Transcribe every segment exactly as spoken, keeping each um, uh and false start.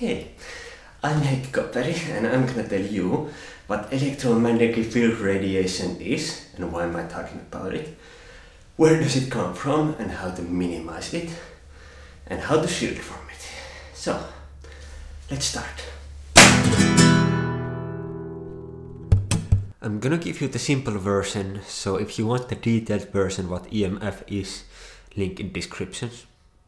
Hey, I'm Heikki Kopperi and I'm gonna tell you what electromagnetic field radiation is and why am I talking about it, where does it come from and how to minimize it, and how to shield from it. So, let's start. I'm gonna give you the simple version, so if you want the detailed version what E M F is, link in descriptions.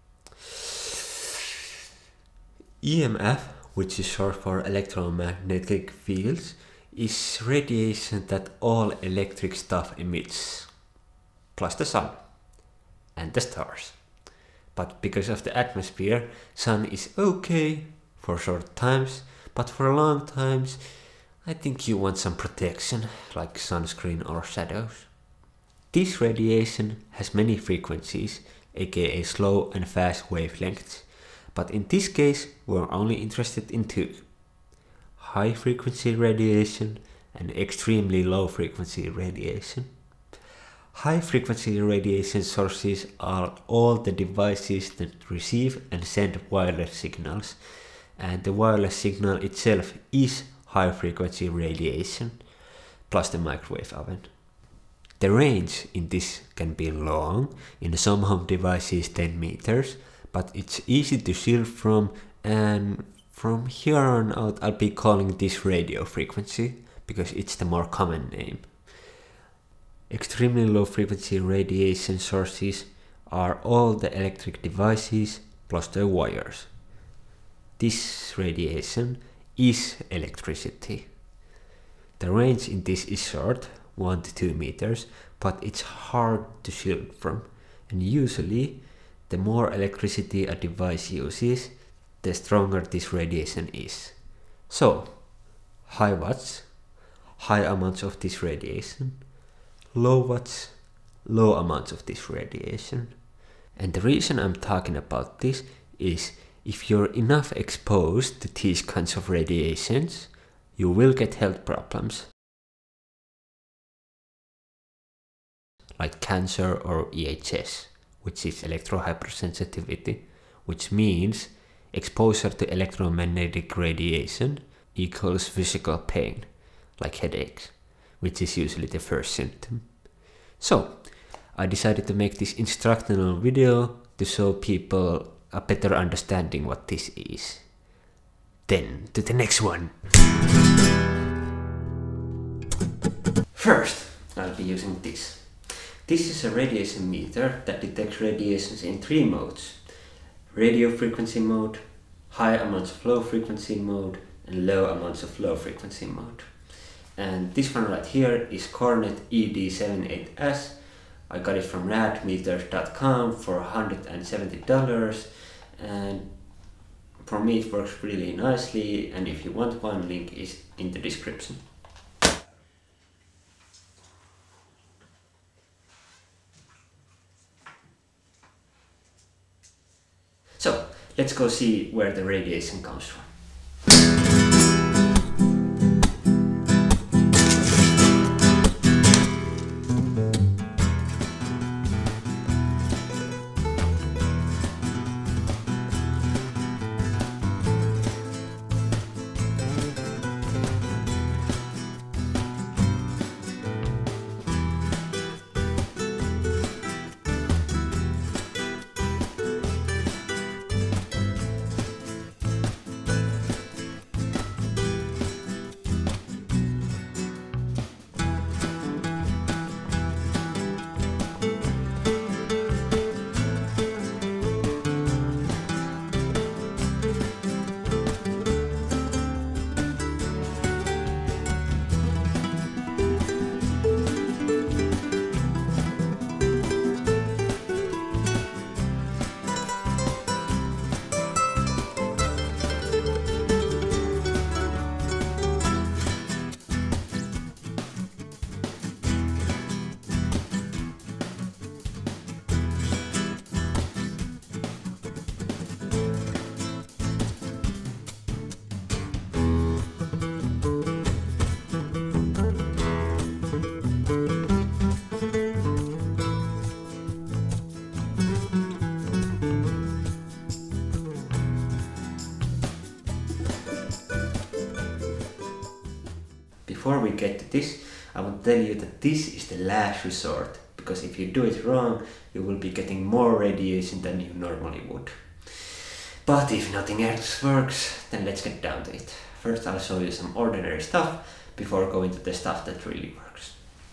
E M F, which is short for electromagnetic fields, is radiation that all electric stuff emits, plus the sun and the stars. But because of the atmosphere, sun is okay for short times, but for long times I think you want some protection, like sunscreen or shadows. This radiation has many frequencies, aka slow and fast wavelengths, but in this case we're only interested in two: high frequency radiation and extremely low frequency radiation. High frequency radiation sources are all the devices that receive and send wireless signals, and the wireless signal itself is high frequency radiation, plus the microwave oven. The range in this can be long, in some home devices ten meters, but it's easy to shield from, and from here on out I'll be calling this radio frequency because it's the more common name. Extremely low frequency radiation sources are all the electric devices plus the wires. This radiation is electricity. The range in this is short, one to two meters, but it's hard to shield from, and usually the more electricity a device uses, the stronger this radiation is. So, high watts, high amounts of this radiation, low watts, low amounts of this radiation. And the reason I'm talking about this is if you're enough exposed to these kinds of radiations, you will get health problems like cancer or E H S, which is electrohypersensitivity, which means exposure to electromagnetic radiation equals physical pain, like headaches, which is usually the first symptom. So, I decided to make this instructional video to show people a better understanding what this is. Then, to the next one! First, I'll be using this. This is a radiation meter that detects radiations in three modes: radio frequency mode, high amounts of low frequency mode, and low amounts of low frequency mode. And this one right here is Cornet E D seventy-eight S. I got it from rad meters dot com for one hundred seventy dollars, and for me it works really nicely, and if you want one, link is in the description. So, let's go see where the radiation comes from. get to this, I want to tell you that this is the last resort, because if you do it wrong, you will be getting more radiation than you normally would. But if nothing else works, then let's get down to it. First I'll show you some ordinary stuff before going to the stuff that really works.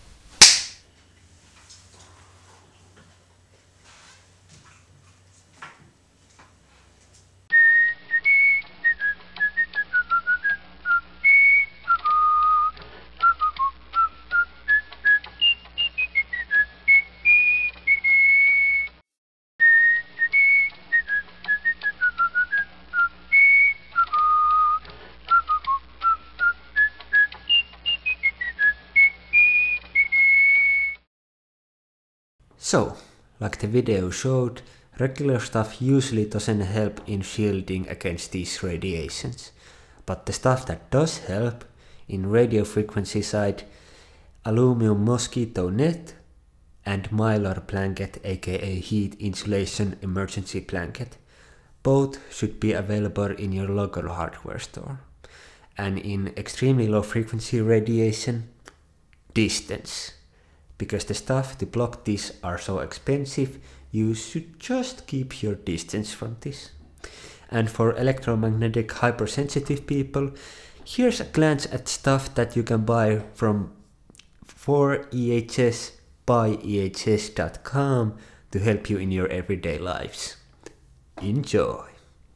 So, like the video showed, regular stuff usually doesn't help in shielding against these radiations. But the stuff that does help, in radio frequency side, aluminum mosquito net and mylar blanket, aka heat insulation emergency blanket. Both should be available in your local hardware store. And in extremely low frequency radiation, distance. Because the stuff to block this are so expensive, you should just keep your distance from this. And for electromagnetic hypersensitive people, here's a glance at stuff that you can buy from for E H S by E H S dot com to help you in your everyday lives. Enjoy!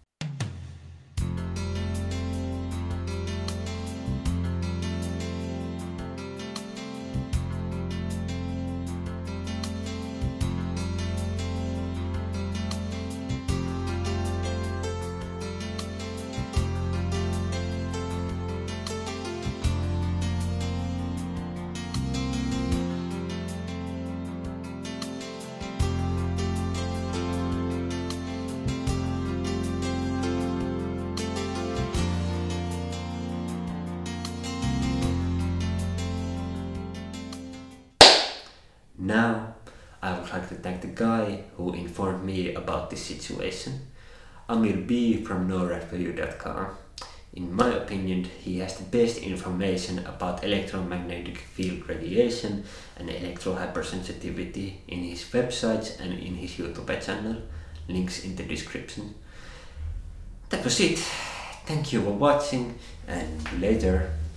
Now, I would like to thank the guy who informed me about this situation, Amir B from norad review dot com. In my opinion, he has the best information about electromagnetic field radiation and electro-hypersensitivity in his websites and in his YouTube channel, links in the description. That was it. Thank you for watching, and later.